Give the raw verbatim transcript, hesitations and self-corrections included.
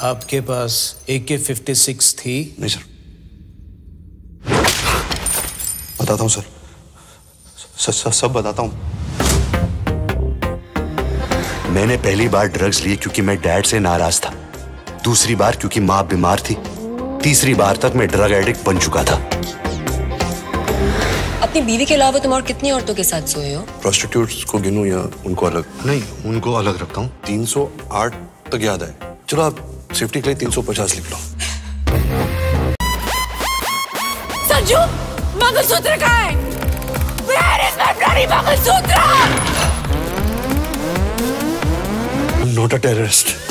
आपके पास ए के fifty six थी? नहीं सर। बताता हूँ सर, सब सब बताता हूँ। मैंने पहली बार ड्रग्स लिए क्योंकि मैं डैड से नाराज था, दूसरी बार क्योंकि माँ बीमार थी, तीसरी बार तक मैं ड्रग एडिक्ट बन चुका था। अपनी बीवी के अलावा तुम और कितनी औरतों के साथ सोए हो? प्रोस्टिट्यूट्स को गिनूं या उनको अलग? नहीं, उनको अलग रखता हूँ। तीन सौ आठ तक याद है। चलो आप सेफ्टी के लिए तीन सौ पचास लिख लो। संजू, मंगलसूत्र कहाँ है? Where is my bloody mangalsutra? I'm not a terrorist.